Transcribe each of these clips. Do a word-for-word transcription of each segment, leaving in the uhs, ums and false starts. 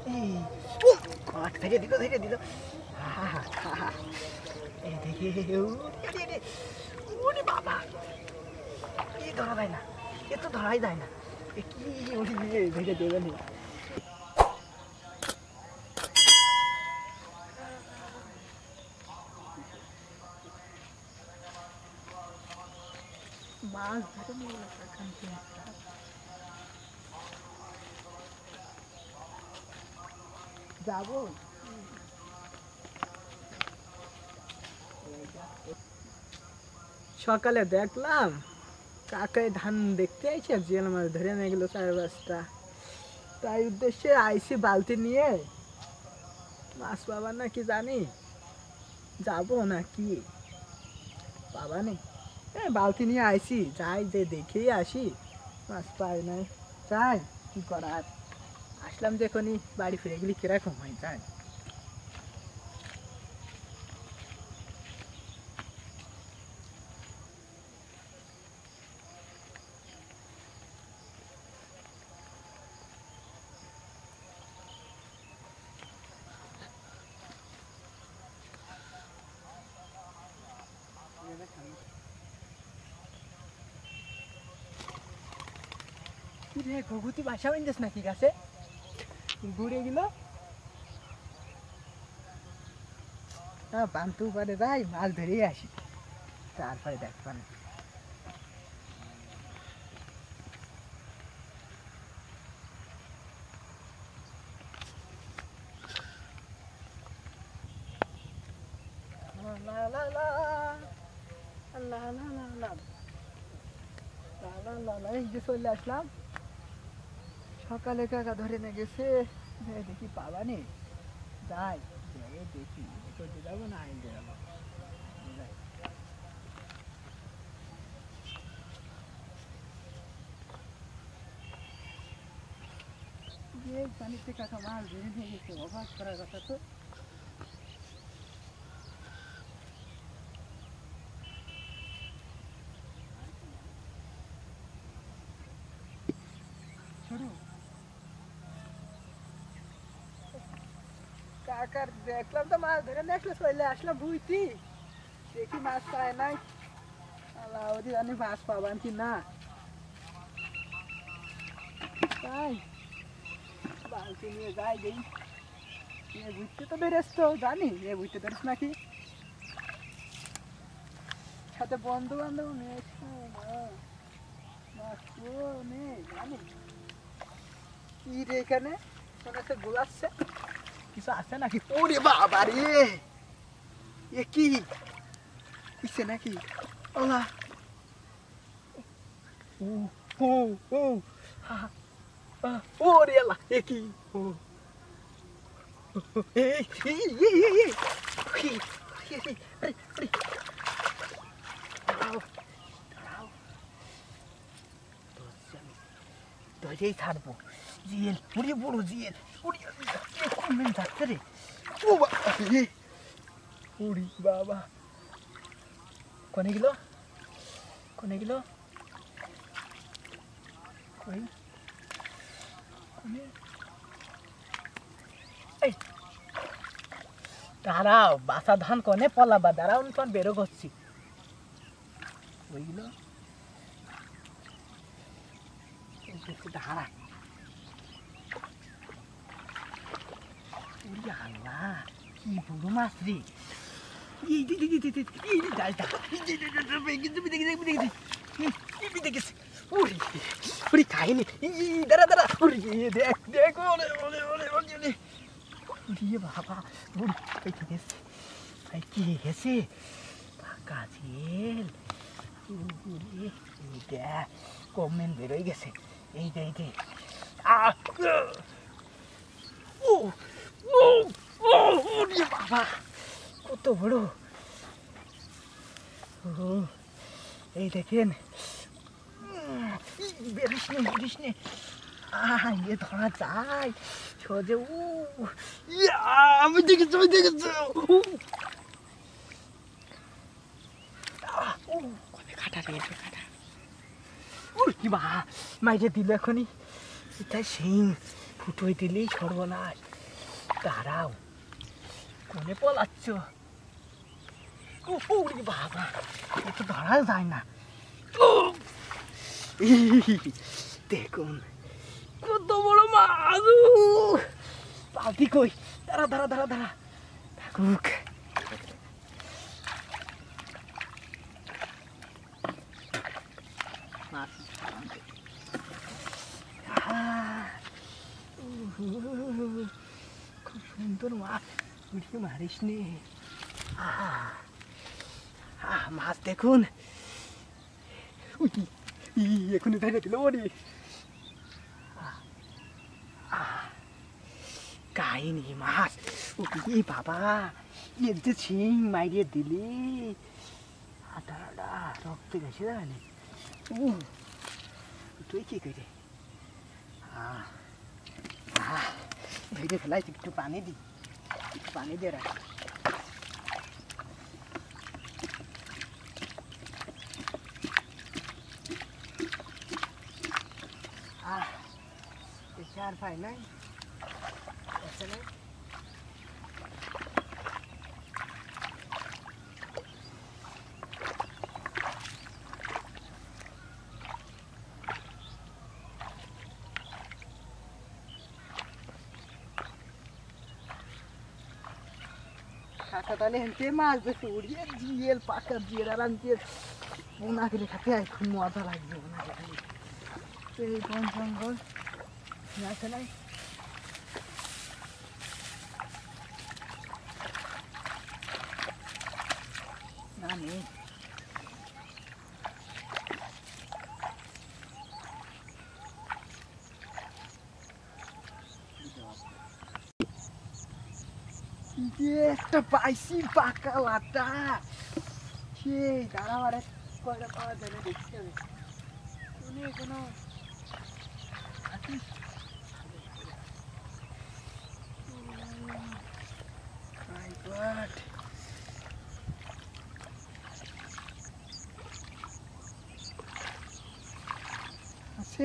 থেকে দিল থেকে দিল এই দেখে ওরে বাবা কি ধরা যায় না এ তো ধরাই যায় না কি ওরে ভেজে দেবে না মাছ ধরে নিয়ে যাবো সকালে দেখলাম কাকায় ধান দেখতে আইছে জিয়াল মাছ ধরে নিয়ে গেল চার পাঁচটা তাই উদ্দেশ্যে আইসি বালতি নিয়ে মাছ পাবার না কি জানি যাবো না কি পাবা নেই বালতি নিয়ে আইসি যাই যে দেখেই আসি মাছ পাই নাই যাই কি করার আসলাম যে এখনই বাড়ি ফিরে গেলি কিরকম হয় যাই ঘুঘুতি বাসা বাঁধছিস নাকি গাছে ঘুরে গেল হ্যাঁ বান্ধু পারে যাই মাছ ধরে আসি তারপরে দেখবেন চলে আসলাম সকালে কাকা ধরে নিয়ে গেছে দেখি পাবা নি যাই দেখি করতে যাবো না আইন যাবো পানিতে কাকা মাছ ধরে নিয়ে গেছে অবাক করার কথা তো কাকার দেখলাম তো মাছ ধরে নিয়ে চলে আসলাম বুঝছি দেখি মাছ পায় নাই আল্লাহ ওদি জানি মাছ পাবান কি না তাই বালতি নিয়ে যাই গেই এ বুঝতে তো বেরেস তো জানি এ বুঝতে পারিস নাকি সাথে বন্ধু বান্ধব নেই জানি কি রে এখানে মনে গোলাচ্ছে কিছু আছে নাকি ওরে বাবা রে এ কি কিসে নাকি ওলা ও ও ও ওরে আল্লাহ এ কি ও এই এই এই এই কি কি আরে আরে দাও দাও তো আমি দইই ছাড়বো জিএল পুরি বড় জিএল পুরি কোন মেন যাচ্ছে রে ও বাবা রে পুরি বাবা কোনে গেল কোনে গেল কই কোনে এই দাঁড়াও বাসা ধান কোনে পলাবা দাঁড়াও আমি তখন বেরো করছি ওইগুলো দাঁড়া আল্লাহ কি বড় মাছ রে খাইনি দাঁড়া দাঁড়া দেখ দেখ বাবা কি গেছে কাজেল কমেন্ট বেরোয় গেছে এই যে এই যে বাবা কত বড় এই দেখেন বেরিস নে বেরিস নে ইয়ে ধরা যায় সোজে উ আমি দেখেছি আমি দেখেছি খাটা রেখেছে খাটা কি বা মাইরে দিল এখনই এটাই সেই ফুটোই দিলেই সর্বনাশ দাঁড়াও, কোনে পলাচ্ছ? ওরে বাবা, এ তো ধরা যায় না। দেখুন কত বড় মাছ! বালতি কই? দাঁড়া দাঁড়া দাঁড়া দাঁড়া থাকুক। খুব সুন্দর মাছ, উঠে মারিস নে। মাছ দেখুন, এখনই ধরে দিল ওরে। কাহিনী মাছ, ও বাবা, এর যে ছিং মাইরিয়ে দিলি, আটা আটা রক্ত গেছে জানি। তুই কি করে ধরে ফেলাই? একটু পানি দি, একটু পানি দিয়ে রাখ। আর পাই নাই, নাই কাকা তাহলে হেনতে মাছ বেশি উড়িয়ে জিয়েল পাকা দিয়ে রান্তে ওনা করে খাতে খুব মজা লাগবে। ওনা খালি এই বন জঙ্গল আছে নাই, না নেই। একটা পাইছি পাকা লাটা, সেই দাঁড়াবারে কয়টা পাওয়া যায় না দেখতে হবে। কোনো আছে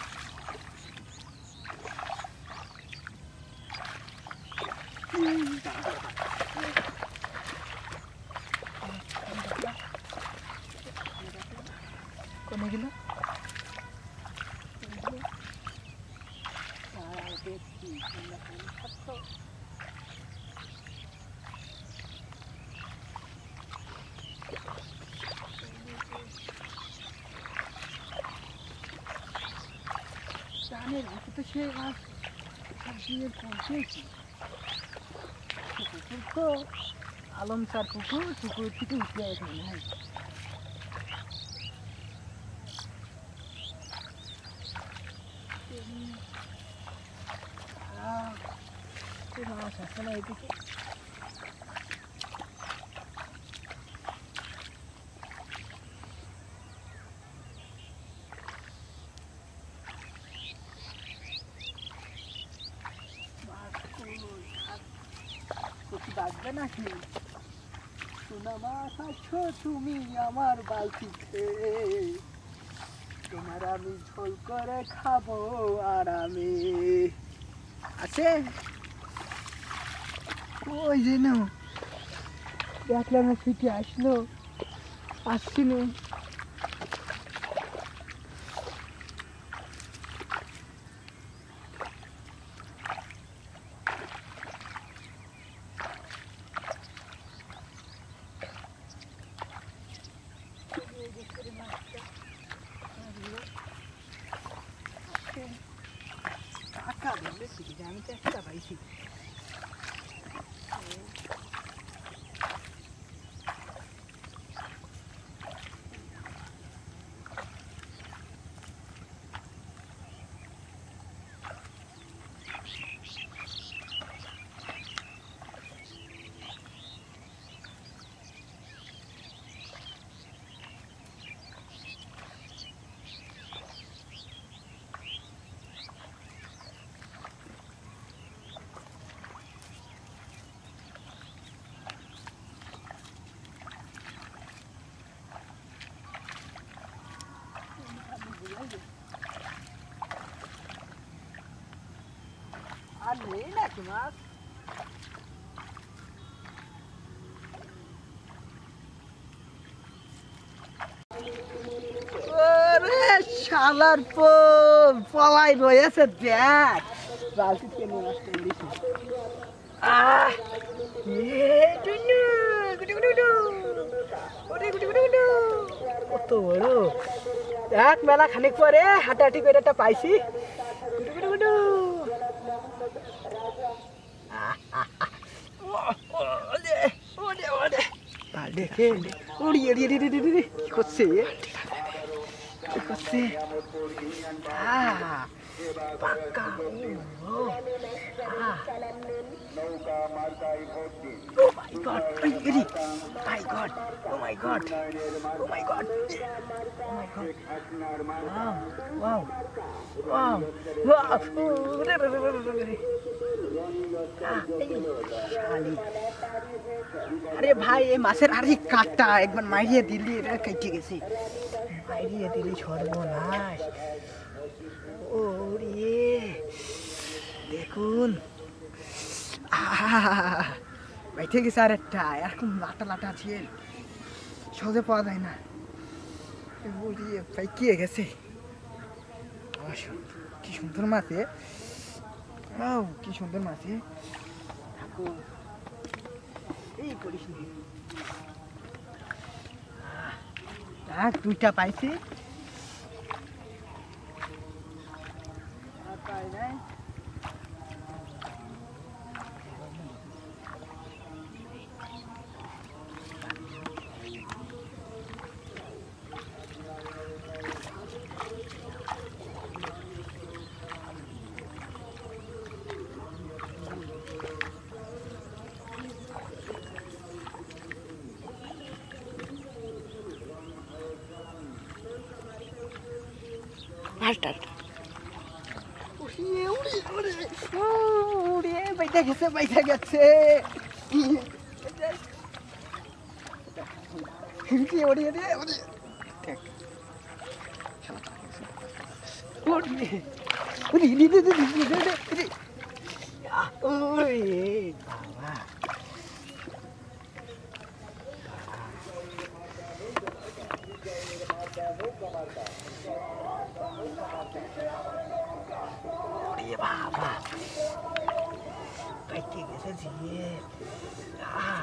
কোনে গেল? জানের ভিতরে তো সে মাছ দিয়ে পৌঁছেছি। পুকুর তো আলম স্যার পুকুর, পুকুর থেকে উঠে আসে মনে হয়। মাছ আসে না এদিকে। বাজবে নাকি? সোনা মাছ আছো তুমি আমার বালতিতে, তোমার আমি ঝোল করে খাবো আরামে। আছে ওই যে না দেখলাম না, ছুটি আসলো, আসছি না। কাকা ধরলে শিখেছি, আমি তো একটা পাইছি। আর নেই নাকি মাছ? ওরে শালার পোল পলাই রয়েছে দেখ বালতি থেকে নিয়ে আসতে দিছি আহ এ টুনু গুডু গুডু গুডু ওরে গুডু গুডু গুডু কত বড় দেখ মেলা খানিক পরে হাঁটাহাঁটি করে একটা পাইছি গুডু গুডু গুডু ওরে ওরে ওরে দেখে উড়ি উড়ি উড়ি উড়ি উড়ি কি করছে কি করছে আহ পাক্কা ও আহ Oh my god! Ay, Eddie! My god! Oh my god! Oh my god! Oh my god! Wow! Wow! Wow! Wow! আরে ভাই এই মাছের আরে কাটা একবার মাইরিয়ে দিলি এটা কেটে গেছে মাইরিয়ে দিলি সর্বনাশ ও রে দেখুন বাইতে গেছে আর একটা এরকম লাটা লাটা আছে সহজে পাওয়া যায় না বলিয়ে পাইকিয়ে গেছে কি সুন্দর মাছে ও কি সুন্দর মাছে এই করিস দেখ দুইটা পাইছি আর পাই নাই Alta, alta. Uy, uy, uy, uy, baita getse, baita getse. Ki ori ori ori. Tek. Ori. Ori, ori, ori, ori, ori. Ya, ori, baba. Oye, baba. Baita getse jiye. Ah.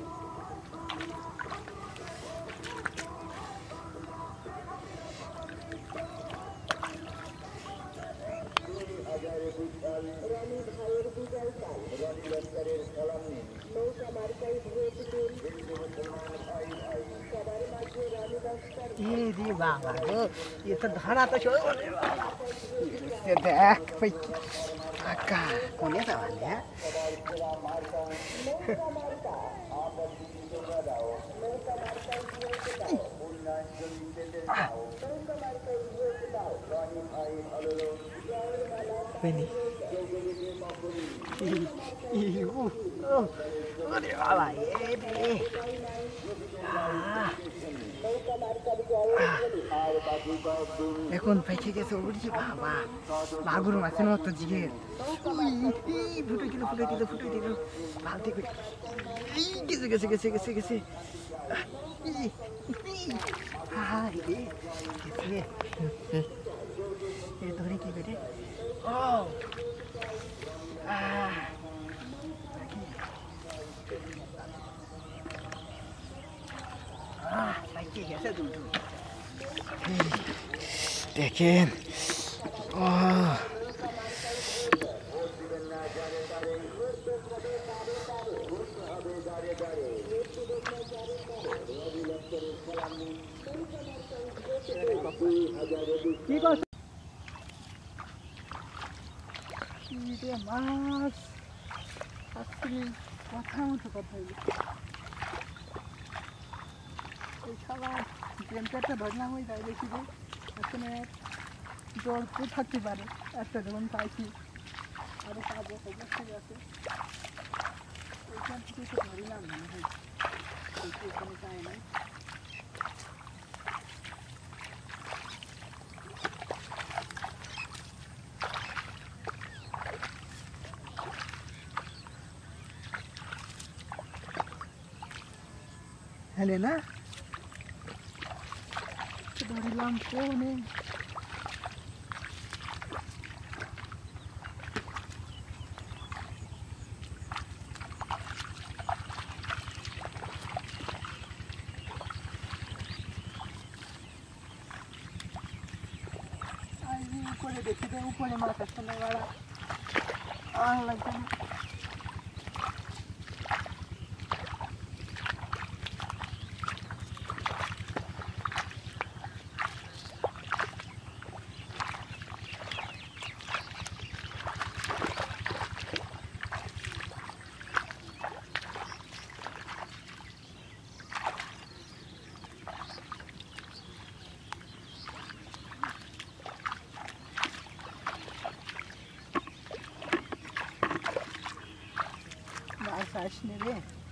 ये दी बाबा ये तो धाना तो छोड़ ये देख भाई काका कोने सवाल है Beni iu oh अरे बाबा ये दे এখন পাইছে গেছে ওরে বাবা মাগুর মাছের মতো জিগের এই ফুটে দিল ফুটে দিল ফুটে দিল বালতি করে এই গেছে গেছে গেছে গেছে গেছে হ্যাঁ রে গেছে এ ধরে কি বেটে ও আহ আহ পাইছে গেছে দুটো দেখেন ও কি করছ কি মাছ আসলে কথা মতো কথা হইল এই সবার টেম্পারেচারটা ধরলাম ওই যাই দেখি যে আসলে জল খুব থাকতে পারে একটা যখন পাইছি আরও পাবো অবশ্যই আছে ওইখান থেকে তো ধরিলাম মনে হয় ওইখানে চাই নাই হলে না ধরিলাম ফোনে উপরে দেখি তো উপরে মাছ আসছে না বাড়া আর লাগবে না মাছ আসনে রে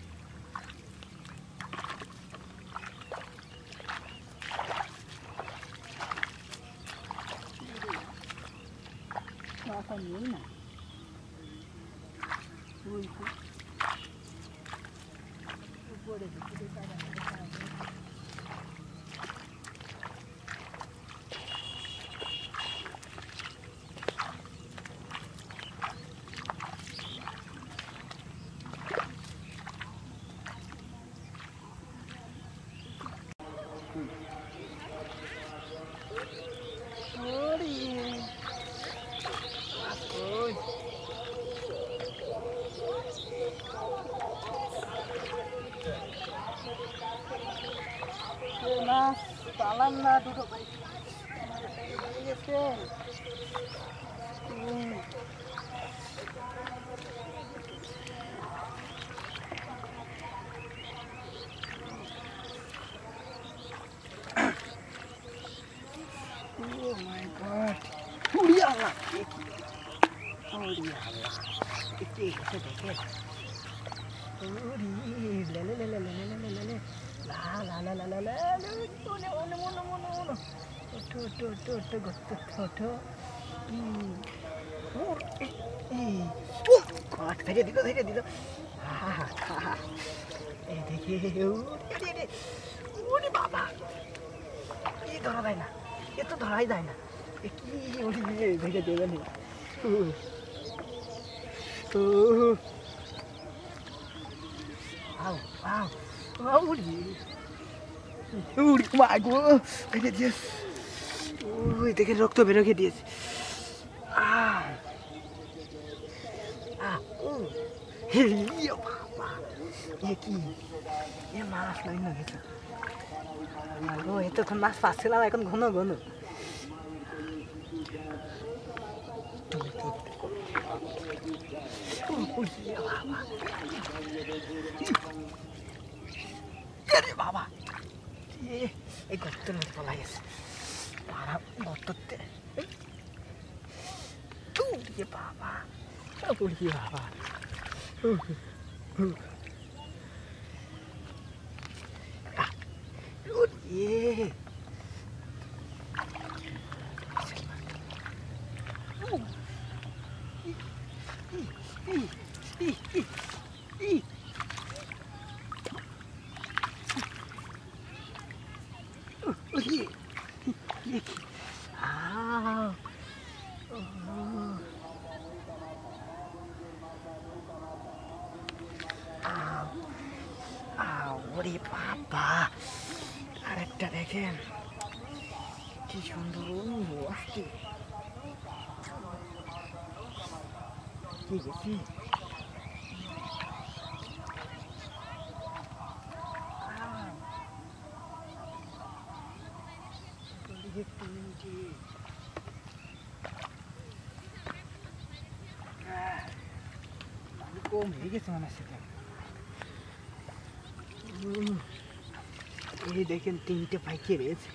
মাছ আর নেই না উপরে দেখি mas salam na duduk baik yes hmm. Oh my god uri Allah uri Allah itu itu deh uri lele lele lele lele la la la la la la one one one one one to to to to to to to oh eh oh কাট ধরে দিল ধরে দিল হা হা এই দেখে ওরে ওরে বাবা এই ধরা যায় না এ তো ধরাই যায় না এ কি ওরে ধরে দেবে না ও আও আও ওরে উড়ি মাগো দেখে দিয়েছ ওই দেখে রক্ত বেরোকে দিয়েছে আ আ ও হে বাবা এ কি এ মাছ নাই না গেছে মাগো এতক্ষণ মাছ পাচ্ছিলাম এখন ঘন ঘন বাবা এই গর্তের মধ্যে পলা গেছে পাড়া গর্ততে তুলিয়ে বাবা তুলিয়ে বাবা ইয়ে ওরে বাবা আরেকটা দেখেন কি সুন্দর আসছে কি গেছি কম হয়ে গেছে মনে হচ্ছে এই দেখেন তিনটে পাইকে রয়েছে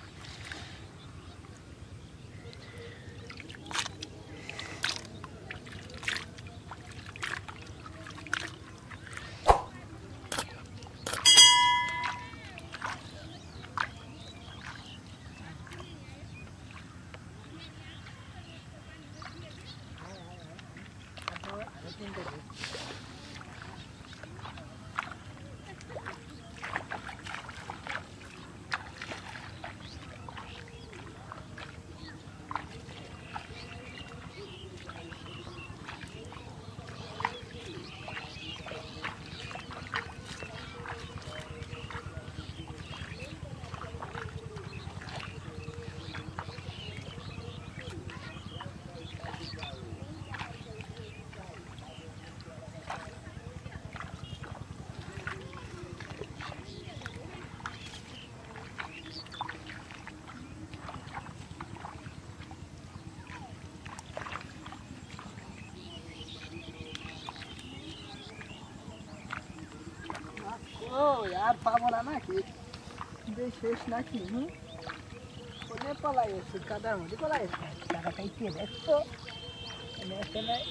ও আর পাবো না নাকি বেশ শেষ নাকি হুম কোনে পলাই আছে কাদার মধ্যে পলাই আছে টাকাটাই কে দেখতো এনে এসে নাই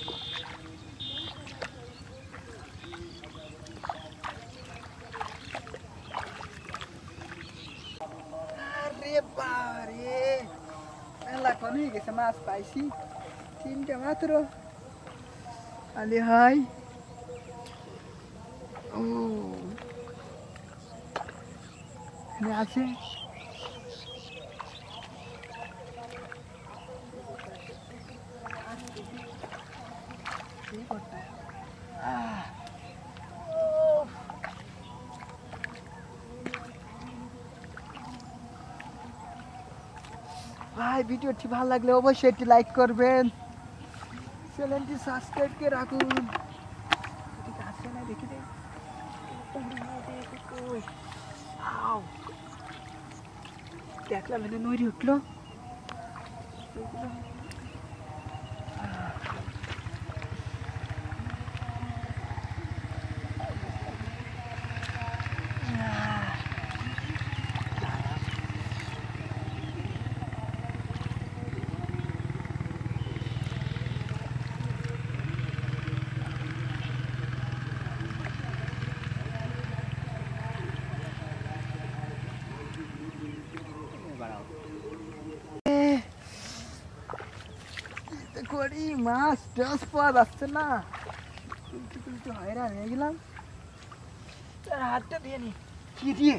আরে বারে মেলা কোন হয়ে গেছে মাছ পাইছি তিনটে মাত্র আলে হাই ও এখানে আছে আহ ভাই ভিডিওটি ভালো লাগলে অবশ্যই একটি লাইক করবেন চ্যানেলটি সাবস্ক্রাইব করে রাখুন এদিকে আসছে না দেখি দে দেখলাম এনে নইরি উঠলো করি মাছ দশ পদ আসছে না তুলতে তুলতে হয়রান হয়ে গেলাম তার হাতটা দিয়ে নি কি দিয়ে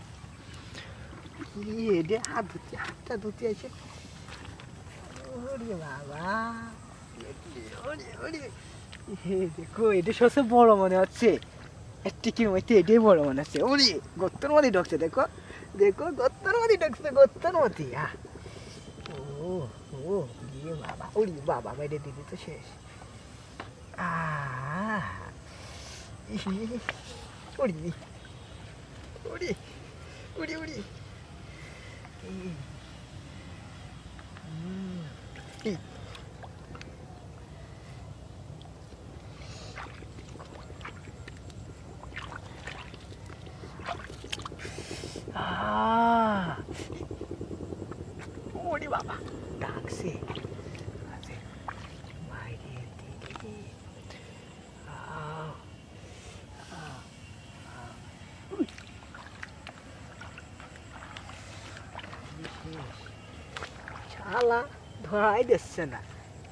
কি দে হাত ধুতে হাতটা ধুতে আছে ওরে বাবা ওরে ওরে হে দেখো এটা সবচেয়ে বড় মনে হচ্ছে একটি কি মধ্যে এটাই বড় মনে হচ্ছে ওরে গত্তর মধ্যে ঢুকছে দেখো দেখো গত্তর মধ্যে ঢুকছে গত্তর মধ্যে হ্যাঁ ও ও দিয়ে বাবা ওরে বাবা মেরে দিদি তো শেষ আহ ওরে ওরে ওরে ওরে ওরে বাবা ডাকছে বাইরে দিদি শালা ধরাই দিচ্ছে না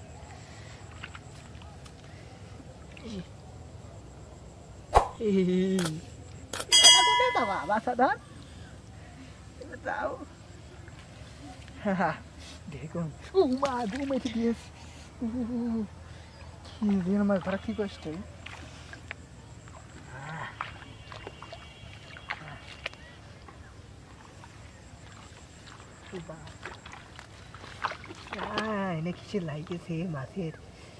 বাবা সাধারণ যাও দেখুন ও মা দু মেটে দিয়েছে কি দিন আমার ধরা কি কষ্ট এনে কিছু লাগেছে মাছের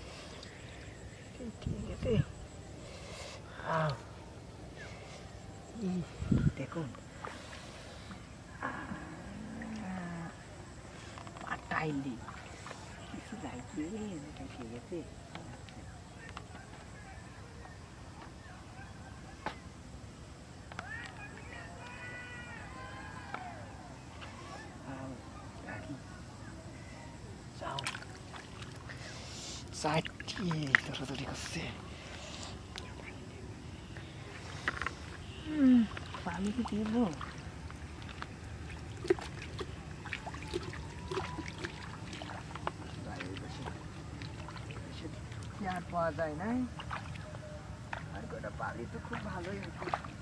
ঠিক আছে দেখুন টাইলি কিছু লাগবে এটা ঠিক আছে চারটি দৌড়াদৌড়ি করছে পানি কি দিব আর পাওয়া যায় না আর কটা পালি তো খুব ভালোই হতো